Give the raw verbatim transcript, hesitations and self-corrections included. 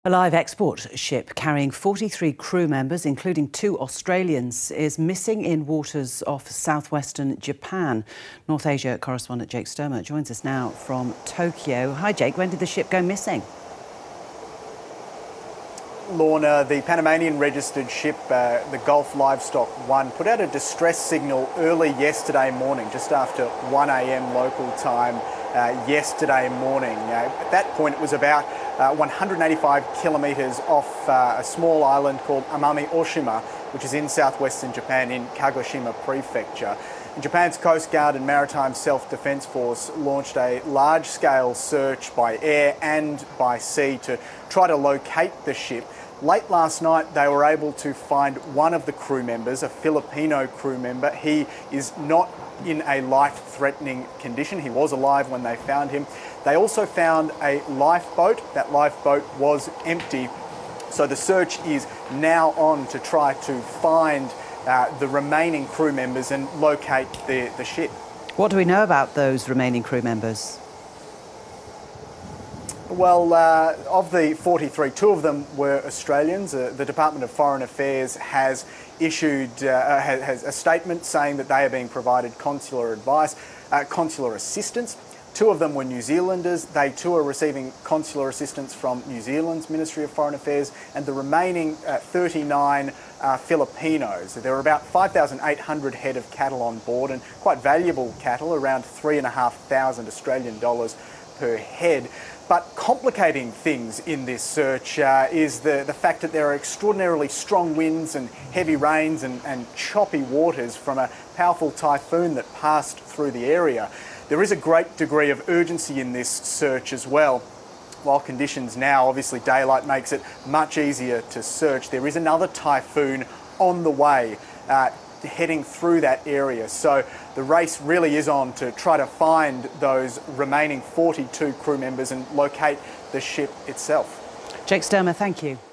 A live export ship carrying forty-three crew members, including two Australians, is missing in waters off southwestern Japan. North Asia correspondent Jake Sturmer joins us now from Tokyo. Hi Jake, when did the ship go missing? Lorna, the Panamanian registered ship, uh, the Gulf Livestock One, put out a distress signal early yesterday morning, just after one a m local time uh, yesterday morning. Uh, at that point, it was about uh, one hundred eighty-five kilometres off uh, a small island called Amami Oshima, which is in southwestern Japan in Kagoshima Prefecture. And Japan's Coast Guard and Maritime Self-Defence Force launched a large-scale search by air and by sea to try to locate the ship. Late last night, they were able to find one of the crew members, a Filipino crew member. He is not in a life-threatening condition. He was alive when they found him. They also found a lifeboat. That lifeboat was empty. So the search is now on to try to find uh, the remaining crew members and locate the, the ship. What do we know about those remaining crew members? Well, uh, of the forty-three, two of them were Australians. Uh, the Department of Foreign Affairs has issued uh, has, has a statement saying that they are being provided consular advice, uh, consular assistance. Two of them were New Zealanders. They too are receiving consular assistance from New Zealand's Ministry of Foreign Affairs, and the remaining uh, thirty-nine are Filipinos. There are about five thousand eight hundred head of cattle on board, and quite valuable cattle, around three thousand five hundred Australian dollars per head. But complicating things in this search uh, is the, the fact that there are extraordinarily strong winds and heavy rains and, and choppy waters from a powerful typhoon that passed through the area. There is a great degree of urgency in this search as well. While conditions now, obviously daylight makes it much easier to search, there is another typhoon on the way, uh, heading through that area. So the race really is on to try to find those remaining forty-two crew members and locate the ship itself. Jake Sturmer, thank you.